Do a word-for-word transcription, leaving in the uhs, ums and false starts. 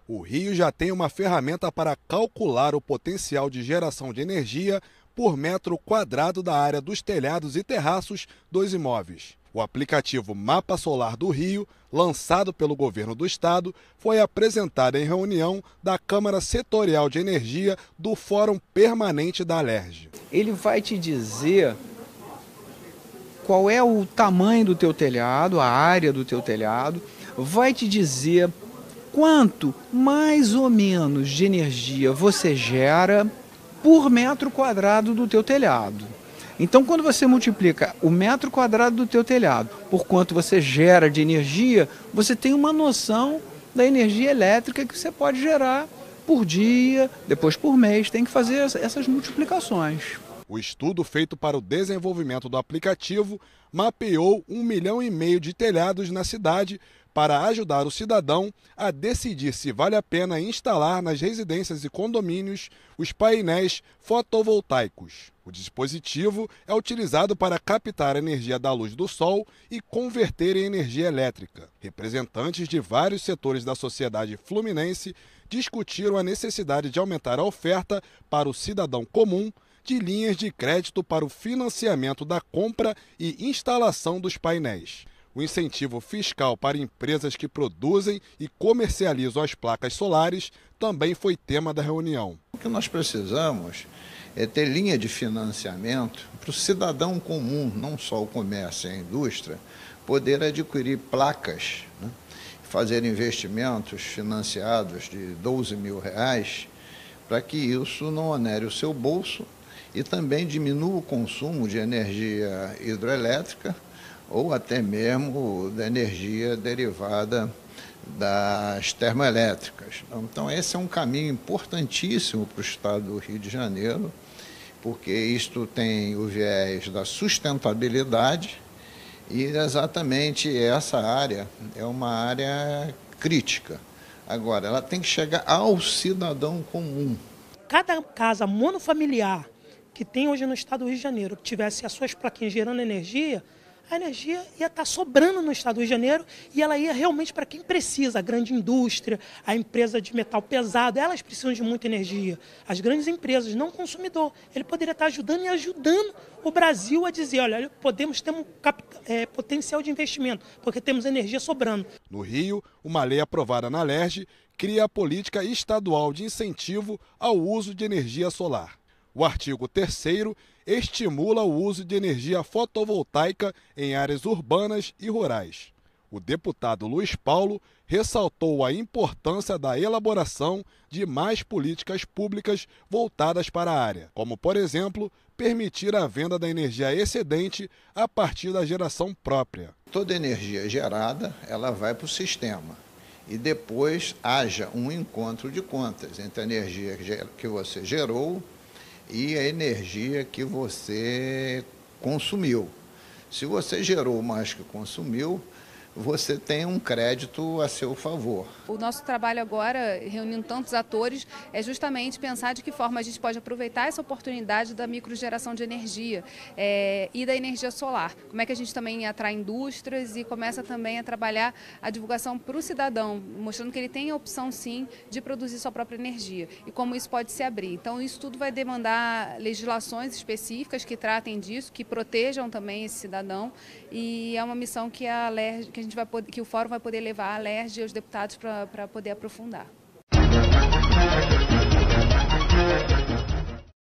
O Rio já tem uma ferramenta para calcular o potencial de geração de energia por metro quadrado da área dos telhados e terraços dos imóveis. O aplicativo Mapa Solar do Rio, lançado pelo governo do estado, foi apresentado em reunião da Câmara Setorial de Energia do Fórum Permanente da Alerj. Ele vai te dizer qual é o tamanho do teu telhado, a área do teu telhado, vai te dizer quanto mais ou menos de energia você gera por metro quadrado do teu telhado. Então, quando você multiplica o metro quadrado do teu telhado por quanto você gera de energia, você tem uma noção da energia elétrica que você pode gerar por dia, depois por mês. Tem que fazer essas multiplicações. O estudo feito para o desenvolvimento do aplicativo mapeou um milhão e meio de telhados na cidade para ajudar o cidadão a decidir se vale a pena instalar nas residências e condomínios os painéis fotovoltaicos. O dispositivo é utilizado para captar a energia da luz do sol e converter em energia elétrica. Representantes de vários setores da sociedade fluminense discutiram a necessidade de aumentar a oferta para o cidadão comum de linhas de crédito para o financiamento da compra e instalação dos painéis. O incentivo fiscal para empresas que produzem e comercializam as placas solares também foi tema da reunião. O que nós precisamos é ter linha de financiamento para o cidadão comum, não só o comércio e a indústria, poder adquirir placas, né? Fazer investimentos financiados de doze mil reais, para que isso não onere o seu bolso e também diminua o consumo de energia hidroelétrica ou até mesmo da energia derivada das termoelétricas. Então, esse é um caminho importantíssimo para o estado do Rio de Janeiro, porque isto tem o viés da sustentabilidade e exatamente essa área é uma área crítica. Agora, ela tem que chegar ao cidadão comum. Cada casa monofamiliar que tem hoje no estado do Rio de Janeiro, que tivesse as suas plaquinhas gerando energia, a energia ia estar sobrando no estado do Rio de Janeiro e ela ia realmente para quem precisa, a grande indústria, a empresa de metal pesado, elas precisam de muita energia. As grandes empresas, não o consumidor, ele poderia estar ajudando e ajudando o Brasil a dizer, olha, podemos ter um capital, é, potencial de investimento, porque temos energia sobrando. No Rio, uma lei aprovada na Alerj cria a política estadual de incentivo ao uso de energia solar. O artigo terceiro estimula o uso de energia fotovoltaica em áreas urbanas e rurais. O deputado Luiz Paulo ressaltou a importância da elaboração de mais políticas públicas voltadas para a área, como, por exemplo, permitir a venda da energia excedente a partir da geração própria. Toda energia gerada, ela vai para o sistema e depois haja um encontro de contas entre a energia que você gerou e a energia que você consumiu. Se você gerou mais que consumiu, você tem um crédito a seu favor. O nosso trabalho agora, reunindo tantos atores, é justamente pensar de que forma a gente pode aproveitar essa oportunidade da microgeração de energia é, e da energia solar. Como é que a gente também atrai indústrias e começa também a trabalhar a divulgação para o cidadão, mostrando que ele tem a opção, sim, de produzir sua própria energia e como isso pode se abrir. Então, isso tudo vai demandar legislações específicas que tratem disso, que protejam também esse cidadão, e é uma missão que a Alerj, que a gente vai poder, que o Fórum vai poder levar a Alerj e os deputados para poder aprofundar.